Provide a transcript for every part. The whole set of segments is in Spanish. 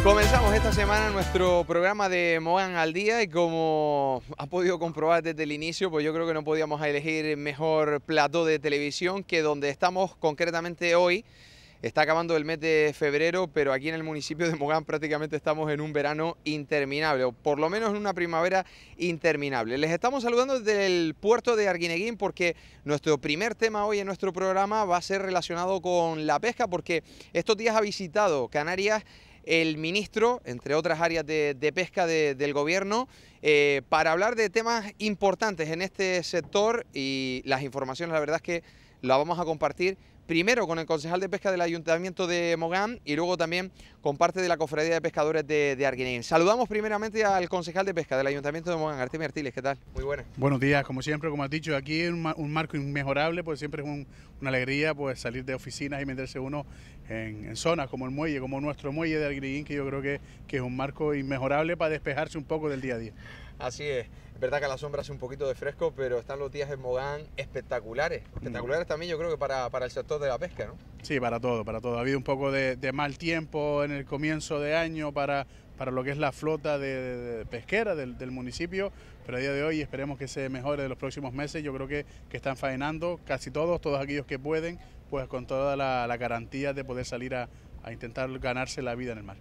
Comenzamos esta semana nuestro programa de Mogán al Día y como ha podido comprobar desde el inicio, pues yo creo que no podíamos elegir mejor plató de televisión que donde estamos concretamente hoy. Está acabando el mes de febrero, pero aquí en el municipio de Mogán prácticamente estamos en un verano interminable, o por lo menos en una primavera interminable. Les estamos saludando desde el puerto de Arguineguín porque nuestro primer tema hoy en nuestro programa va a ser relacionado con la pesca, porque estos días ha visitado Canarias el ministro, entre otras áreas de pesca del gobierno, para hablar de temas importantes en este sector, y las informaciones la verdad es que las vamos a compartir primero con el concejal de pesca del Ayuntamiento de Mogán y luego también con parte de la Cofradía de Pescadores de Arguineguín. Saludamos primeramente al concejal de pesca del Ayuntamiento de Mogán, Artemio Artiles. ¿Qué tal? Muy buenas. Buenos días, como siempre, como has dicho, aquí un marco inmejorable, pues siempre es una alegría pues salir de oficinas y meterse uno en zonas como el muelle, como nuestro muelle de Arguineguín, que yo creo que es un marco inmejorable para despejarse un poco del día a día. Así es. Es verdad que a la sombra hace un poquito de fresco, pero están los días en Mogán espectaculares. Espectaculares también yo creo que para el sector de la pesca, ¿no? Sí, para todo, para todo. Ha habido un poco de mal tiempo en el comienzo de año para lo que es la flota de pesquera del municipio, pero a día de hoy esperemos que se mejore de los próximos meses. Yo creo que están faenando casi todos aquellos que pueden, pues con toda la garantía de poder salir a intentar ganarse la vida en el mar.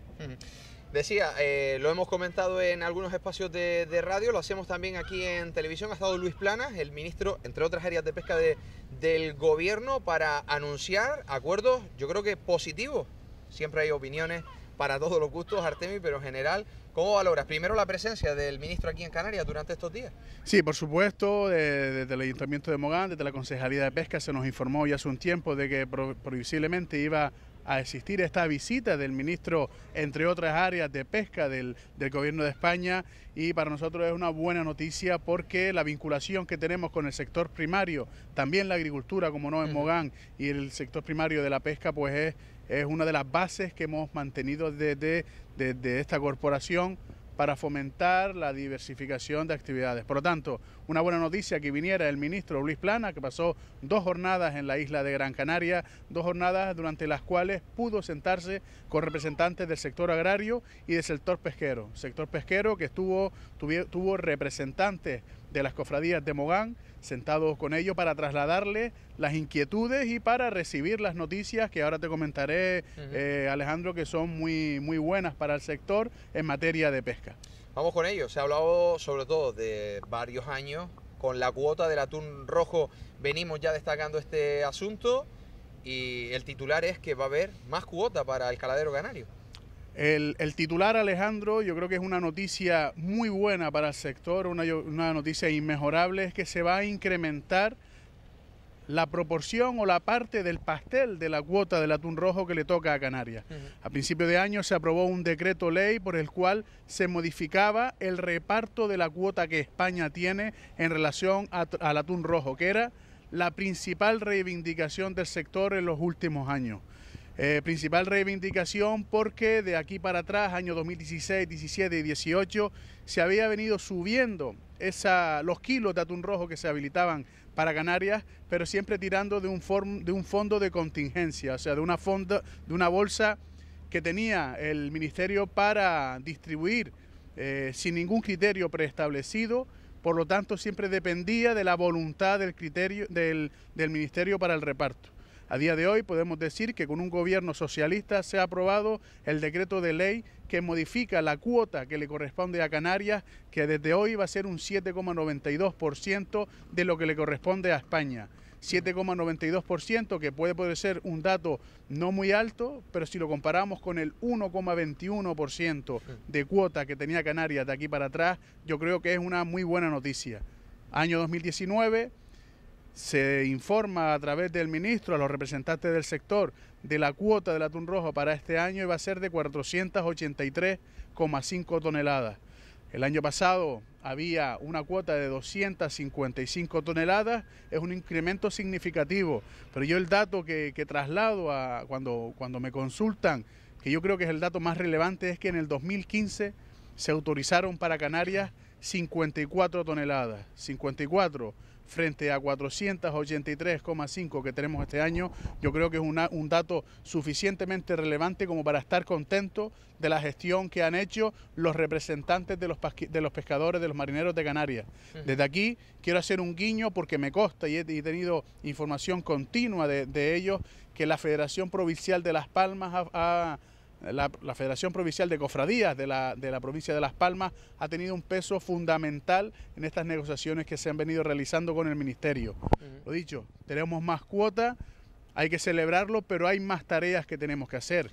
Decía, lo hemos comentado en algunos espacios de radio, lo hacemos también aquí en televisión. Ha estado Luis Planas, el ministro, entre otras áreas de pesca del gobierno, para anunciar acuerdos, yo creo que positivos. Siempre hay opiniones para todos los gustos, Artemio, pero en general, ¿cómo valoras primero la presencia del ministro aquí en Canarias durante estos días? Sí, por supuesto, desde el Ayuntamiento de Mogán, desde la Concejalía de Pesca, se nos informó ya hace un tiempo de que previsiblemente iba a existir esta visita del ministro, entre otras áreas de pesca del gobierno de España, y para nosotros es una buena noticia porque la vinculación que tenemos con el sector primario, también la agricultura, como no en Mogán, y el sector primario de la pesca, pues es una de las bases que hemos mantenido desde esta corporación para fomentar la diversificación de actividades. Por lo tanto, una buena noticia que viniera el ministro Luis Planas, que pasó 2 jornadas en la isla de Gran Canaria, 2 jornadas durante las cuales pudo sentarse con representantes del sector agrario y del sector pesquero. Sector pesquero que tuvo representantes de las cofradías de Mogán sentados con ellos para trasladarle las inquietudes y para recibir las noticias que ahora te comentaré, Alejandro, que son muy buenas para el sector en materia de pesca. Vamos con ello. Se ha hablado sobre todo de varios años. Con la cuota del atún rojo venimos ya destacando este asunto y el titular es que va a haber más cuota para el caladero canario. El titular, Alejandro, yo creo que es una noticia muy buena para el sector, una noticia inmejorable, es que se va a incrementar la proporción o la parte del pastel de la cuota del atún rojo que le toca a Canarias. A principio de año se aprobó un decreto ley por el cual se modificaba el reparto de la cuota que España tiene en relación al atún rojo, que era la principal reivindicación del sector en los últimos años. Principal reivindicación porque de aquí para atrás, años 2016, 17 y 18, se había venido subiendo los kilos de atún rojo que se habilitaban para Canarias, pero siempre tirando de un fondo de contingencia, o sea, de una bolsa que tenía el Ministerio para distribuir sin ningún criterio preestablecido. Por lo tanto, siempre dependía de la voluntad del Ministerio para el reparto. A día de hoy podemos decir que con un gobierno socialista se ha aprobado el decreto de ley que modifica la cuota que le corresponde a Canarias, que desde hoy va a ser un 7,92% de lo que le corresponde a España. 7,92%, que puede ser un dato no muy alto, pero si lo comparamos con el 1,21% de cuota que tenía Canarias de aquí para atrás, yo creo que es una muy buena noticia. Año 2019... se informa a través del ministro a los representantes del sector de la cuota del atún rojo para este año y va a ser de 483,5 toneladas. El año pasado había una cuota de 255 toneladas, es un incremento significativo, pero yo el dato que traslado cuando me consultan, que yo creo que es el dato más relevante, es que en el 2015 se autorizaron para Canarias 54 toneladas, 54. frente a 483,5 que tenemos este año, yo creo que es un dato suficientemente relevante como para estar contento de la gestión que han hecho los representantes de los pescadores, de los marineros de Canarias. Desde aquí quiero hacer un guiño porque me consta y he tenido información continua de ellos que la Federación Provincial de Las Palmas la Federación Provincial de Cofradías de la provincia de Las Palmas ha tenido un peso fundamental en estas negociaciones que se han venido realizando con el Ministerio. Lo dicho, tenemos más cuotas, hay que celebrarlo, pero hay más tareas que tenemos que hacer.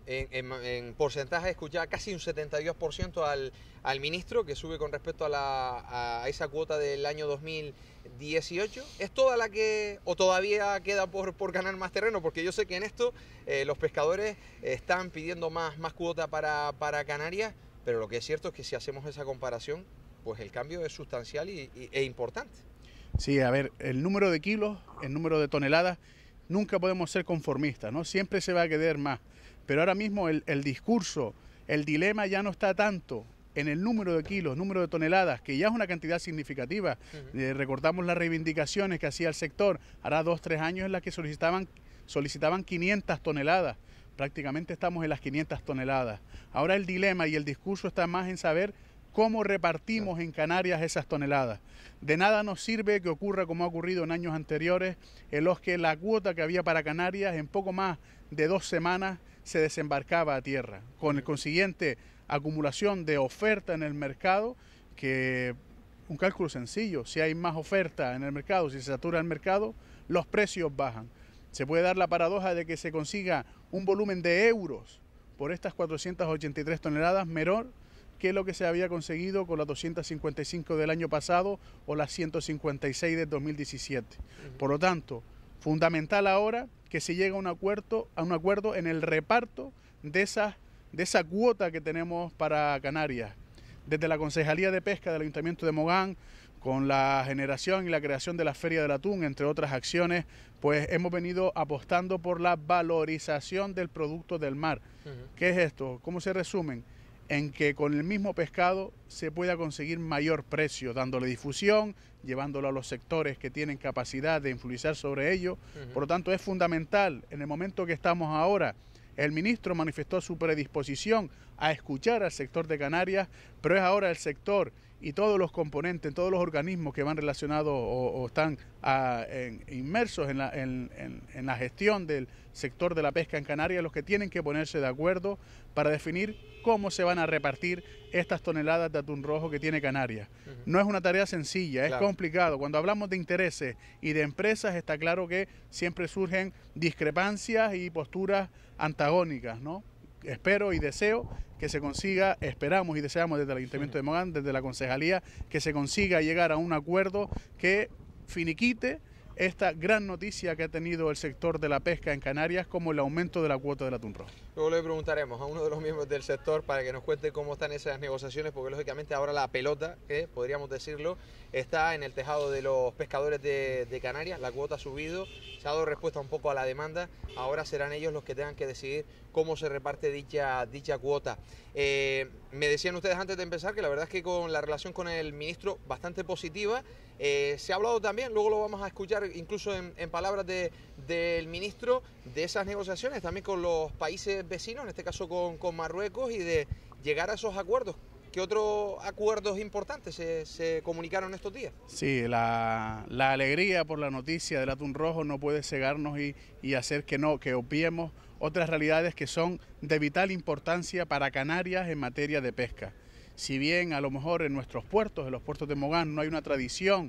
En porcentaje escuchaba casi un 72% al ministro, que sube con respecto a esa cuota del año 2018. ¿Es toda la que, o todavía queda por ganar más terreno? Porque yo sé que en esto los pescadores están pidiendo más cuota para Canarias, pero lo que es cierto es que si hacemos esa comparación, pues el cambio es sustancial e importante. Sí, a ver, el número de kilos, el número de toneladas, nunca podemos ser conformistas, ¿no? Siempre se va a querer más. Pero ahora mismo el discurso, el dilema ya no está tanto en el número de kilos, número de toneladas, que ya es una cantidad significativa. Recordamos las reivindicaciones que hacía el sector, hará 2 o 3 años en las que solicitaban 500 toneladas. Prácticamente estamos en las 500 toneladas. Ahora el dilema y el discurso está más en saber cómo repartimos en Canarias esas toneladas. De nada nos sirve que ocurra como ha ocurrido en años anteriores, en los que la cuota que había para Canarias en poco más de 2 semanas se desembarcaba a tierra, con el consiguiente acumulación de oferta en el mercado, que un cálculo sencillo, si hay más oferta en el mercado, si se satura el mercado, los precios bajan. Se puede dar la paradoja de que se consiga un volumen de euros por estas 483 toneladas menor que lo que se había conseguido con las 255 del año pasado o las 156 del 2017. Por lo tanto, fundamental ahora que se llegue a un acuerdo en el reparto de esa cuota que tenemos para Canarias. Desde la Concejalía de Pesca del Ayuntamiento de Mogán, con la generación y la creación de la Feria del Atún, entre otras acciones, pues hemos venido apostando por la valorización del producto del mar. ¿Qué es esto? ¿Cómo se resumen? En que con el mismo pescado se pueda conseguir mayor precio, dándole difusión, llevándolo a los sectores que tienen capacidad de influir sobre ello. Por lo tanto, es fundamental, en el momento que estamos ahora, el ministro manifestó su predisposición a escuchar al sector de Canarias, pero es ahora el sector y todos los componentes, todos los organismos que van relacionados o están inmersos en la gestión del sector de la pesca en Canarias los que tienen que ponerse de acuerdo para definir cómo se van a repartir estas toneladas de atún rojo que tiene Canarias. No es una tarea sencilla, es complicado. Cuando hablamos de intereses y de empresas está claro que siempre surgen discrepancias y posturas antagónicas, ¿no? Espero y deseo que se consiga, esperamos y deseamos desde el Ayuntamiento de Mogán, desde la Concejalía, que se consiga llegar a un acuerdo que finiquite esta gran noticia que ha tenido el sector de la pesca en Canarias como el aumento de la cuota del atún rojo. Luego le preguntaremos a uno de los miembros del sector para que nos cuente cómo están esas negociaciones, porque lógicamente ahora la pelota, podríamos decirlo, está en el tejado de los pescadores de Canarias. La cuota ha subido, se ha dado respuesta un poco a la demanda, ahora serán ellos los que tengan que decidir cómo se reparte dicha cuota. Me decían ustedes antes de empezar que la verdad es que con la relación con el ministro bastante positiva. Se ha hablado también, luego lo vamos a escuchar incluso en palabras del ministro, de esas negociaciones también con los países vecinos, en este caso con Marruecos, y de llegar a esos acuerdos. ¿Qué otros acuerdos importantes se comunicaron estos días? Sí, la alegría por la noticia del atún rojo no puede cegarnos y hacer que obviemos otras realidades que son de vital importancia para Canarias en materia de pesca. Si bien a lo mejor en nuestros puertos, en los puertos de Mogán, no hay una tradición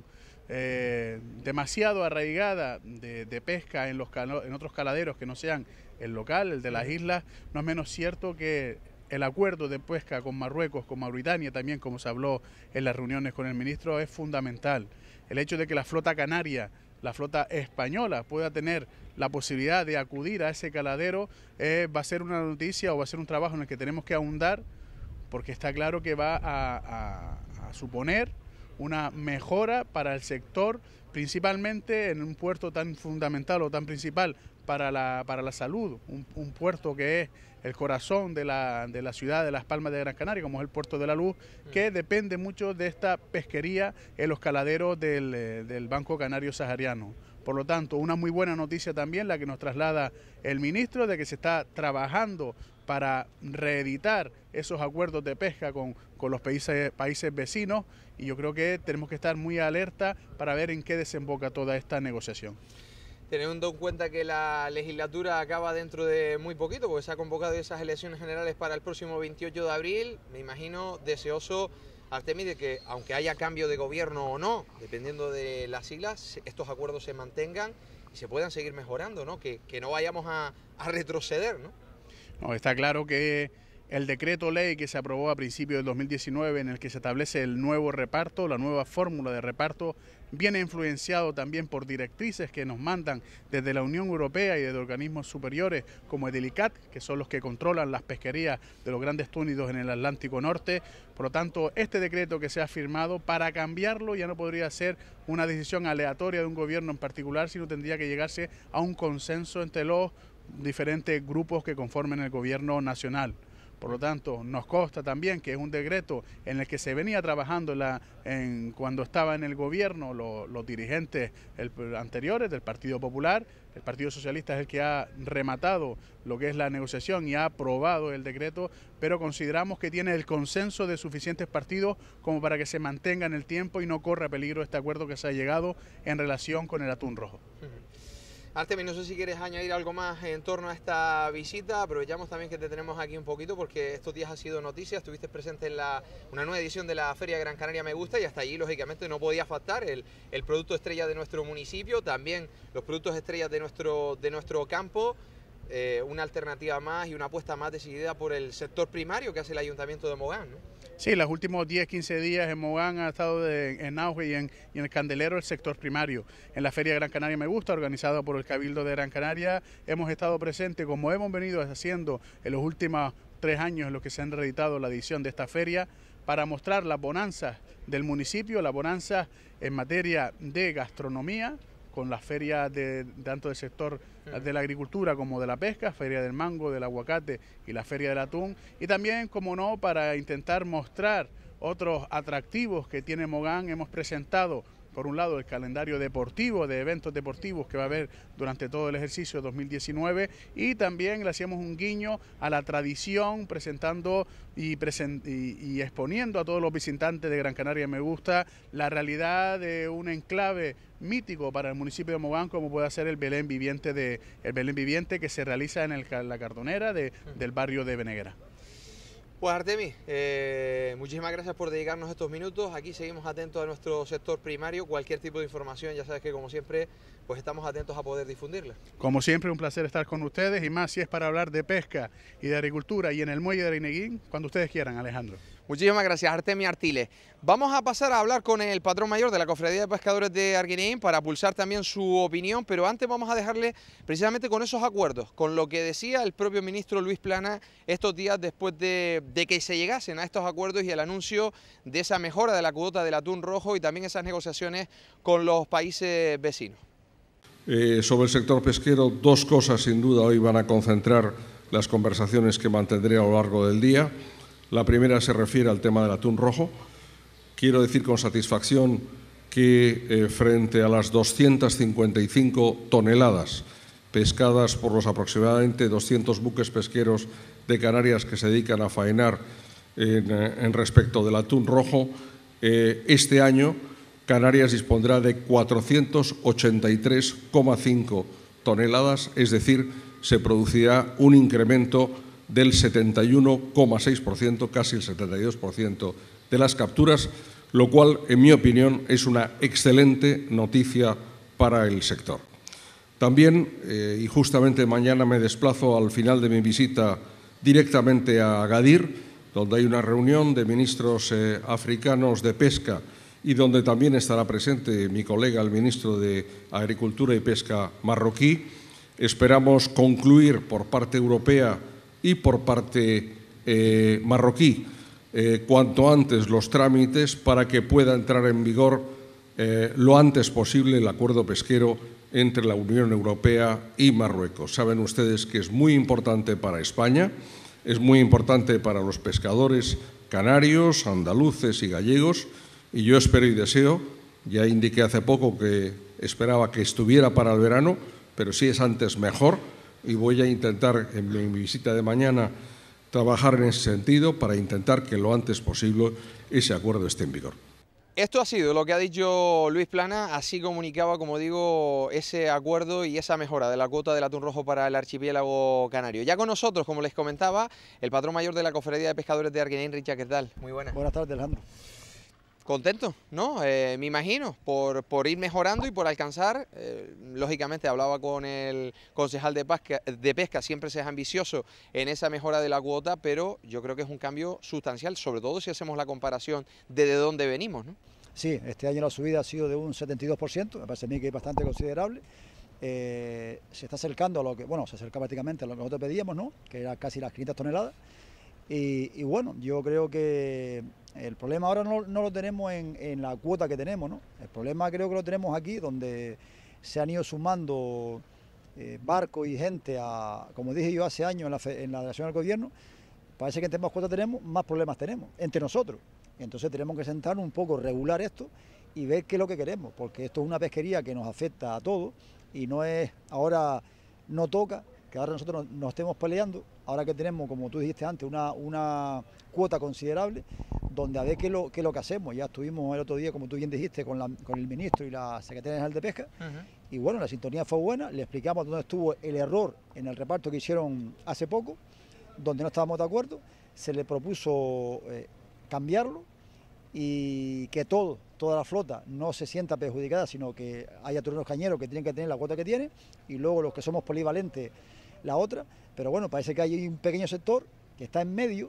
demasiado arraigada de pesca en otros caladeros que no sean el local, el de las islas, no es menos cierto que el acuerdo de pesca con Marruecos, con Mauritania también, como se habló en las reuniones con el ministro, es fundamental. El hecho de que la flota canaria, la flota española, pueda tener la posibilidad de acudir a ese caladero va a ser una noticia o va a ser un trabajo en el que tenemos que ahondar, porque está claro que va a suponer una mejora para el sector, principalmente en un puerto tan fundamental o tan principal para la salud, un puerto que es el corazón de la ciudad de Las Palmas de Gran Canaria, como es el Puerto de la Luz, que depende mucho de esta pesquería en los caladeros del Banco Canario Sahariano. Por lo tanto, una muy buena noticia también la que nos traslada el ministro de que se está trabajando para reeditar esos acuerdos de pesca con los países vecinos, y yo creo que tenemos que estar muy alerta para ver en qué desemboca toda esta negociación. Teniendo en cuenta que la legislatura acaba dentro de muy poquito, porque se ha convocado esas elecciones generales para el próximo 28 de abril, me imagino deseoso, Artemis, de que aunque haya cambio de gobierno o no, dependiendo de las siglas, estos acuerdos se mantengan y se puedan seguir mejorando, ¿no? Que no vayamos a retroceder, ¿no? No, está claro que el decreto ley que se aprobó a principios del 2019, en el que se establece el nuevo reparto, la nueva fórmula de reparto, viene influenciado también por directrices que nos mandan desde la Unión Europea y desde organismos superiores como el ICCAT, que son los que controlan las pesquerías de los grandes túnidos en el Atlántico Norte. Por lo tanto, este decreto que se ha firmado, para cambiarlo ya no podría ser una decisión aleatoria de un gobierno en particular, sino tendría que llegarse a un consenso entre los diferentes grupos que conformen el gobierno nacional. Por lo tanto, nos consta también que es un decreto en el que se venía trabajando cuando estaba en el gobierno los dirigentes anteriores del Partido Popular. El Partido Socialista es el que ha rematado lo que es la negociación y ha aprobado el decreto, pero consideramos que tiene el consenso de suficientes partidos como para que se mantenga en el tiempo y no corra peligro este acuerdo que se ha llegado en relación con el atún rojo. Artemis, no sé si quieres añadir algo más en torno a esta visita. Aprovechamos también que te tenemos aquí un poquito porque estos días ha sido noticia, estuviste presente en una nueva edición de la Feria Gran Canaria Me Gusta y hasta allí lógicamente no podía faltar el producto estrella de nuestro municipio, también los productos estrellas de nuestro campo, una alternativa más y una apuesta más decidida por el sector primario que hace el Ayuntamiento de Mogán, ¿no? Sí, los últimos 10-15 días en Mogán ha estado en auge y en el candelero el sector primario. En la Feria Gran Canaria Me Gusta, organizada por el Cabildo de Gran Canaria, hemos estado presentes, como hemos venido haciendo en los últimos 3 años en los que se han reeditado la edición de esta feria, para mostrar las bonanzas del municipio, las bonanzas en materia de gastronomía, con las ferias tanto del sector de la agricultura como de la pesca, feria del mango, del aguacate y la feria del atún, y también, como no, para intentar mostrar otros atractivos que tiene Mogán. Hemos presentado, por un lado, el calendario deportivo de eventos deportivos que va a haber durante todo el ejercicio 2019, y también le hacíamos un guiño a la tradición, presentando y exponiendo a todos los visitantes de Gran Canaria Me Gusta la realidad de un enclave mítico para el municipio de Mogán, como puede ser el Belén Viviente que se realiza en la Cardonera del barrio de Beneguera. Pues Artemis, muchísimas gracias por dedicarnos estos minutos. Aquí seguimos atentos a nuestro sector primario. Cualquier tipo de información, ya sabes que como siempre, pues estamos atentos a poder difundirla. Como siempre, un placer estar con ustedes, y más si es para hablar de pesca y de agricultura y en el muelle de Arineguín, cuando ustedes quieran, Alejandro. Muchísimas gracias, Artemis Artiles. Vamos a pasar a hablar con el patrón mayor de la Cofradía de Pescadores de Arguineguín para pulsar también su opinión, pero antes vamos a dejarle precisamente con esos acuerdos, con lo que decía el propio ministro Luis Plana estos días después de que se llegasen a estos acuerdos y el anuncio de esa mejora de la cuota del atún rojo y también esas negociaciones con los países vecinos. Sobre el sector pesquero, 2 cosas sin duda hoy van a concentrar las conversaciones que mantendré a lo largo del día. La primera se refiere al tema del atún rojo. Quiero decir con satisfacción que frente a las 255 toneladas pescadas por los aproximadamente 200 buques pesqueros de Canarias que se dedican a faenar en respecto del atún rojo, este año Canarias dispondrá de 483,5 toneladas, es decir, se producirá un incremento del 71,6%, casi el 72% de las capturas, lo cual, en mi opinión, es una excelente noticia para el sector. También, y justamente mañana me desplazo al final de mi visita directamente a Agadir, donde hay una reunión de ministros africanos de pesca y donde también estará presente mi colega, el ministro de Agricultura y Pesca marroquí. Esperamos concluir por parte europea y por parte marroquí cuanto antes los trámites para que pueda entrar en vigor lo antes posible el acuerdo pesquero entre la Unión Europea y Marruecos. Saben ustedes que es muy importante para España, es muy importante para los pescadores canarios, andaluces y gallegos, y yo espero y deseo, ya indiqué hace poco que esperaba que estuviera para el verano, pero si es antes mejor, y voy a intentar en mi visita de mañana trabajar en ese sentido para intentar que lo antes posible ese acuerdo esté en vigor. Esto ha sido lo que ha dicho Luis Plana, así comunicaba, como digo, ese acuerdo y esa mejora de la cuota del atún rojo para el archipiélago canario. Ya con nosotros, como les comentaba, el patrón mayor de la Cofradía de Pescadores de Arguineguín, Richard, ¿qué tal? Muy buenas. Buenas tardes, Alejandro. Contento, ¿no? Me imagino, por ir mejorando y por alcanzar, lógicamente hablaba con el concejal de pesca, siempre se es ambicioso en esa mejora de la cuota, pero yo creo que es un cambio sustancial, sobre todo si hacemos la comparación de dónde venimos, ¿no? Sí, este año la subida ha sido de un 72%, me parece a mí que es bastante considerable. Se está acercando a lo que, bueno, se acerca prácticamente a lo que nosotros pedíamos, ¿no? Que era casi las 500 toneladas. Y bueno, yo creo que el problema ahora no lo tenemos en la cuota que tenemos, ¿no? El problema creo que lo tenemos aquí, donde se han ido sumando barcos y gente como dije yo hace años en la delegación del gobierno. Parece que entre más cuotas tenemos, más problemas tenemos entre nosotros. Entonces tenemos que sentarnos un poco, regular esto y ver qué es lo que queremos, porque esto es una pesquería que nos afecta a todos y no es, ahora no toca que ahora nosotros nos estemos peleando, ahora que tenemos, como tú dijiste antes, una cuota considerable, donde a ver qué es lo que hacemos. Ya estuvimos el otro día, como tú bien dijiste, con el ministro y la secretaria general de Pesca, y bueno, la sintonía fue buena, le explicamos dónde estuvo el error en el reparto que hicieron hace poco, donde no estábamos de acuerdo, se le propuso cambiarlo y que toda la flota no se sienta perjudicada, sino que haya atuneros cañeros que tienen que tener la cuota que tienen, y luego los que somos polivalentes la otra. Pero bueno, parece que hay un pequeño sector que está en medio,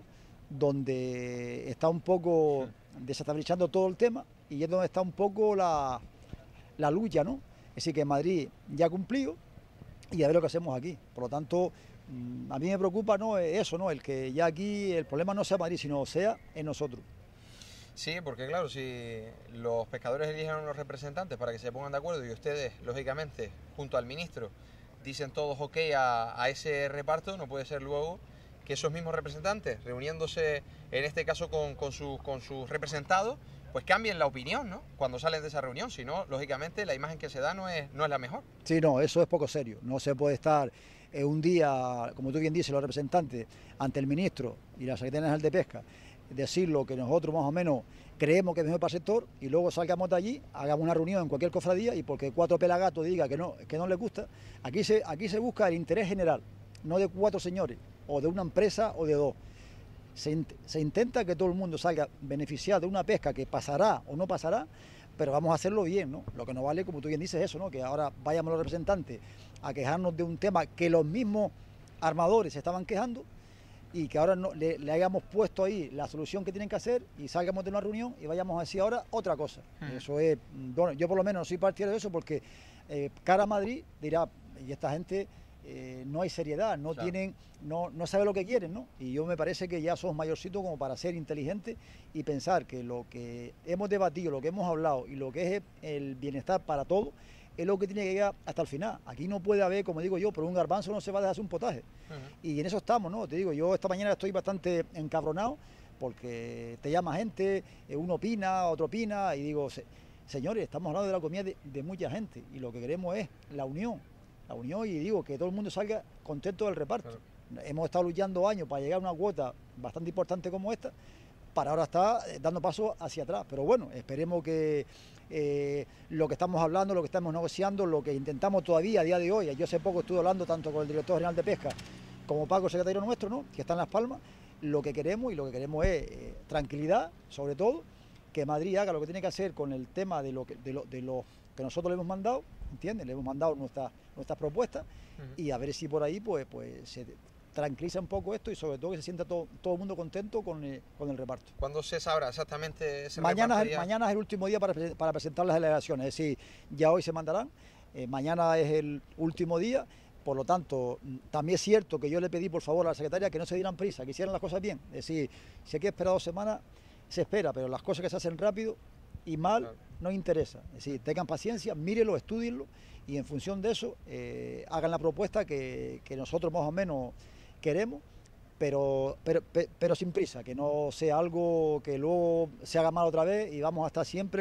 donde está un poco desestabilizando todo el tema, y es donde está un poco la lucha, ¿no? Es decir, que Madrid ya ha cumplido y a ver lo que hacemos aquí. Por lo tanto, a mí me preocupa, ¿no?, eso, ¿no?, el que ya aquí el problema no sea Madrid, sino sea en nosotros. Sí, porque claro, si los pescadores eligen a unos representantes para que se pongan de acuerdo y ustedes, lógicamente, junto al ministro, dicen todos ok a ese reparto, no puede ser luego que esos mismos representantes, reuniéndose en este caso con sus representados, pues cambien la opinión, ¿no?, cuando salen de esa reunión. Si no, lógicamente, la imagen que se da no es la mejor. Sí, no, eso es poco serio. No se puede estar un día, como tú bien dices, los representantes ante el ministro y la secretaria general de Pesca, decir lo que nosotros más o menos creemos que es mejor para el sector, y luego salgamos de allí, hagamos una reunión en cualquier cofradía, y porque 4 pelagatos diga que no les gusta. Aquí se busca el interés general, no de 4 señores, o de una empresa o de 2. Se intenta que todo el mundo salga beneficiado de una pesca que pasará o no pasará, pero vamos a hacerlo bien, ¿no? Lo que no vale, como tú bien dices, eso, ¿no?, que ahora vayamos los representantes a quejarnos de un tema que los mismos armadores se estaban quejando, y que ahora le hayamos puesto ahí la solución que tienen que hacer, y salgamos de una reunión y vayamos a decir ahora otra cosa. Eso es, bueno, yo por lo menos no soy partidario de eso, porque cara a Madrid dirá, y esta gente no hay seriedad, no tienen, no sabe lo que quieren, ¿no? Y yo me parece que ya somos mayorcitos como para ser inteligentes y pensar que lo que hemos debatido, lo que hemos hablado y lo que es el bienestar para todos, es lo que tiene que llegar hasta el final. Aquí no puede haber, como digo yo, por un garbanzo no se va a dejar un potaje. Y en eso estamos, ¿no? Te digo, yo esta mañana estoy bastante encabronado, porque te llama gente, uno opina, otro opina, y digo, señores, estamos hablando de la comida de mucha gente, y lo que queremos es la unión, y digo, que todo el mundo salga contento del reparto. Claro. Hemos estado luchando años para llegar a una cuota bastante importante como esta, para ahora estar dando pasos hacia atrás. Pero bueno, esperemos que lo que estamos hablando, lo que estamos negociando, lo que intentamos todavía a día de hoy, yo hace poco estuve hablando tanto con el director general de Pesca como Paco, el secretario nuestro, ¿no?, que está en Las Palmas, lo que queremos es tranquilidad, sobre todo, que Madrid haga lo que tiene que hacer con el tema de lo que nosotros le hemos mandado, ¿entiendes? Le hemos mandado nuestras propuestas, y a ver si por ahí pues se tranquiliza un poco esto, y sobre todo que se sienta todo el mundo contento con el reparto. ¿Cuándo se sabrá exactamente ese mañana es el último día para presentar las delegaciones, es decir, ya hoy se mandarán, mañana es el último día, Por lo tanto, también es cierto que yo le pedí por favor a la secretaria que no se dieran prisa, que hicieran las cosas bien. Es decir, si hay que esperar 2 semanas, se espera, pero las cosas que se hacen rápido y mal no interesa. Es decir, tengan paciencia, mírenlo, estudienlo y en función de eso hagan la propuesta que nosotros más o menos queremos, pero sin prisa, que no sea algo que luego se haga mal otra vez y vamos a estar siempre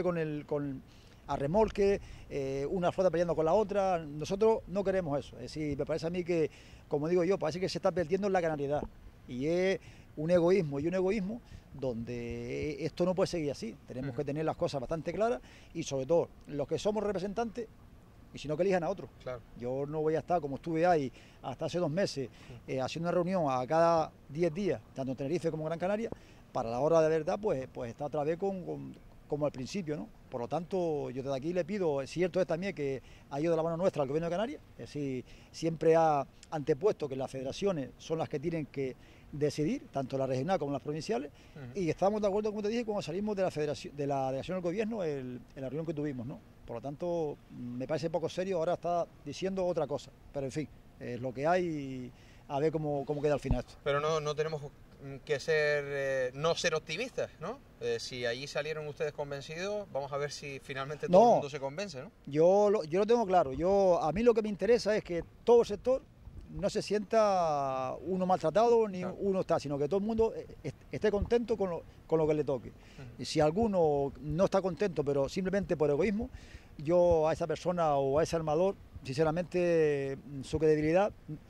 a remolque, una flota peleando con la otra. Nosotros no queremos eso. Es decir, me parece a mí que, como digo yo, parece que se está perdiendo en la canariedad y es un egoísmo donde esto no puede seguir así. Tenemos que tener las cosas bastante claras y sobre todo los que somos representantes, y si no, que elijan a otros. Claro. Yo no voy a estar como estuve ahí hasta hace 2 meses haciendo una reunión a cada 10 días, tanto en Tenerife como en Gran Canaria, para la hora de verdad pues está otra vez como al principio, ¿no? Por lo tanto, yo desde aquí le pido, cierto es también que ha ido de la mano nuestra al Gobierno de Canarias, es decir, siempre ha antepuesto que las federaciones son las que tienen que decidir, tanto la regional como las provinciales, y estamos de acuerdo, como te dije, cuando salimos de la federación, de la delegación del Gobierno en la reunión que tuvimos, ¿no? Por lo tanto, me parece poco serio, ahora está diciendo otra cosa, pero en fin, es lo que hay y a ver cómo queda al final esto. Pero no tenemos que no ser optimistas, ¿no? Si allí salieron ustedes convencidos, vamos a ver si finalmente todo el mundo se convence, ¿no? Yo lo tengo claro. A mí lo que me interesa es que todo el sector no se sienta uno maltratado ni uno está, sino que todo el mundo esté contento con lo que le toque. Y si alguno no está contento, pero simplemente por egoísmo, yo a esa persona o a ese armador, sinceramente, su credibilidad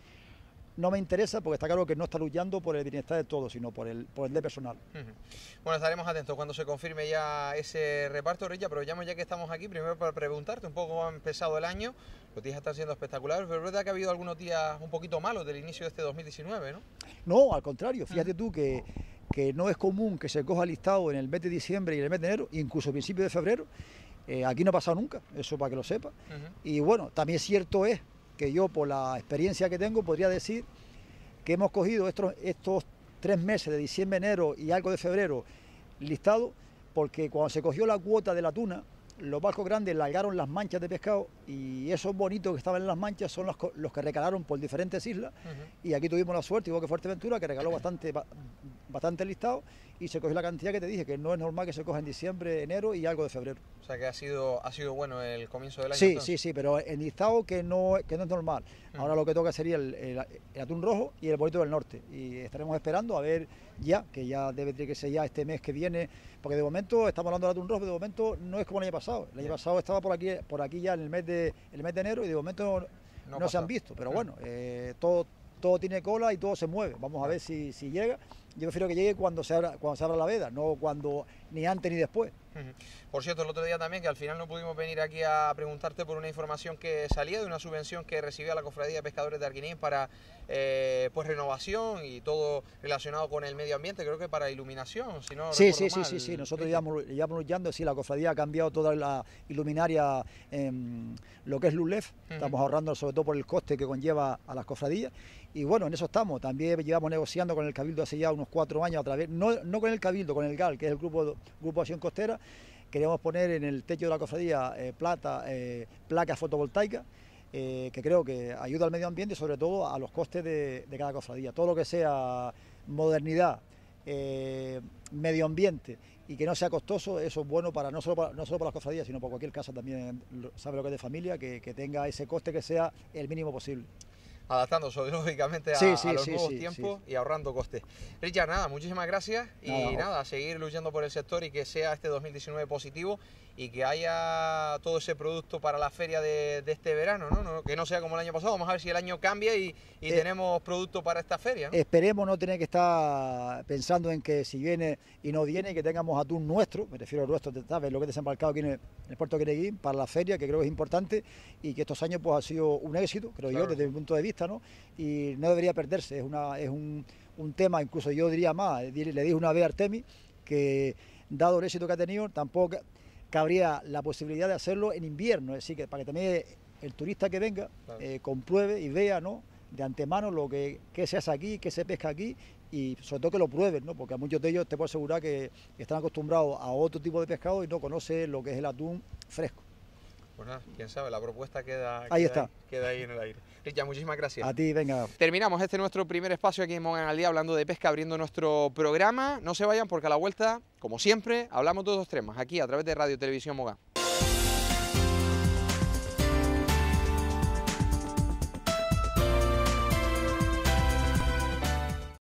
no me interesa, porque está claro que no está luchando por el bienestar de todos, sino por el de personal. Bueno, estaremos atentos cuando se confirme ya ese reparto, Rich. Aprovechamos ya que estamos aquí, primero para preguntarte un poco cómo ha empezado el año. Los días están siendo espectaculares, pero es verdad que ha habido algunos días un poquito malos del inicio de este 2019, ¿no? No, al contrario, fíjate tú que no es común que se coja listado en el mes de diciembre y en el mes de enero, incluso a principios de febrero. Aquí no ha pasado nunca, eso para que lo sepa. Y bueno, también cierto es que yo, por la experiencia que tengo, podría decir que hemos cogido estos 3 meses de diciembre, enero y algo de febrero listado, porque cuando se cogió la cuota de la tuna, los barcos grandes largaron las manchas de pescado y esos bonitos que estaban en las manchas son los que recalaron por diferentes islas y aquí tuvimos la suerte, igual que Fuerteventura, que regaló bastante listado y se cogió la cantidad que te dije, que no es normal que se coja en diciembre, enero y algo de febrero. O sea que ha sido bueno el comienzo del año. Sí, entonces. Sí, pero en listado que no es normal. Ahora lo que toca sería el atún rojo y el bonito del norte y estaremos esperando a ver que ya debe tener que ser ya este mes que viene, porque de momento estamos hablando del atún rojo, pero de momento no es como el año pasado. El año pasado estaba por aquí ya en el mes de enero y de momento no se han visto, pero bueno, todo tiene cola y todo se mueve. Vamos a ver si llega. Yo prefiero que llegue cuando se abra la veda, no ni antes ni después. Por cierto, el otro día también, que al final no pudimos venir aquí a preguntarte por una información que salía de una subvención que recibía la Cofradía de Pescadores de Arguineguín para pues renovación y todo relacionado con el medio ambiente, creo que para iluminación, si no Sí, recuerdo mal. Nosotros llevamos luchando, sí, la Cofradía ha cambiado toda la iluminaria en lo que es LULEF, estamos ahorrando sobre todo por el coste que conlleva a las cofradías y bueno, en eso estamos. También llevamos negociando con el Cabildo hace ya unos 4 años a través, no con el Cabildo, con el GAL, que es el Grupo de Acción Costera. Queremos poner en el techo de la cofradía placas fotovoltaicas que creo que ayuda al medio ambiente y sobre todo a los costes de cada cofradía. Todo lo que sea modernidad, medio ambiente y que no sea costoso, eso es bueno no solo para las cofradías, sino para cualquier casa también, sabe lo que es de familia, que tenga ese coste que sea el mínimo posible. Adaptándose lógicamente a los nuevos tiempos y ahorrando costes. Richard, nada, muchísimas gracias y nada, a seguir luchando por el sector y que sea este 2019 positivo y que haya todo ese producto para la feria de este verano, ¿no? Que no sea como el año pasado. Vamos a ver si el año cambia y tenemos producto para esta feria, ¿no? Esperemos no tener que estar pensando en que si viene y no viene, que tengamos atún nuestro, me refiero al nuestro, ¿sabes? Lo que he desembarcado aquí en el puerto de Arguineguín para la feria, que creo que es importante y que estos años pues ha sido un éxito, creo yo, desde mi punto de vista, ¿no? Y no debería perderse, es un tema, incluso yo diría más, le dije una vez a Artemis que dado el éxito que ha tenido, tampoco cabría la posibilidad de hacerlo en invierno, es decir, que para que también el turista que venga compruebe y vea, ¿no?, de antemano qué se hace aquí, qué se pesca aquí y sobre todo que lo prueben, ¿no?, porque a muchos de ellos te puedo asegurar que están acostumbrados a otro tipo de pescado y no conocen lo que es el atún fresco. Pues nada, quién sabe, la propuesta queda ahí en el aire. Richard, muchísimas gracias. A ti, venga. Terminamos nuestro primer espacio aquí en Mogán al Día hablando de pesca, abriendo nuestro programa. No se vayan porque a la vuelta, como siempre, hablamos de otros temas aquí a través de Radio Televisión Mogán.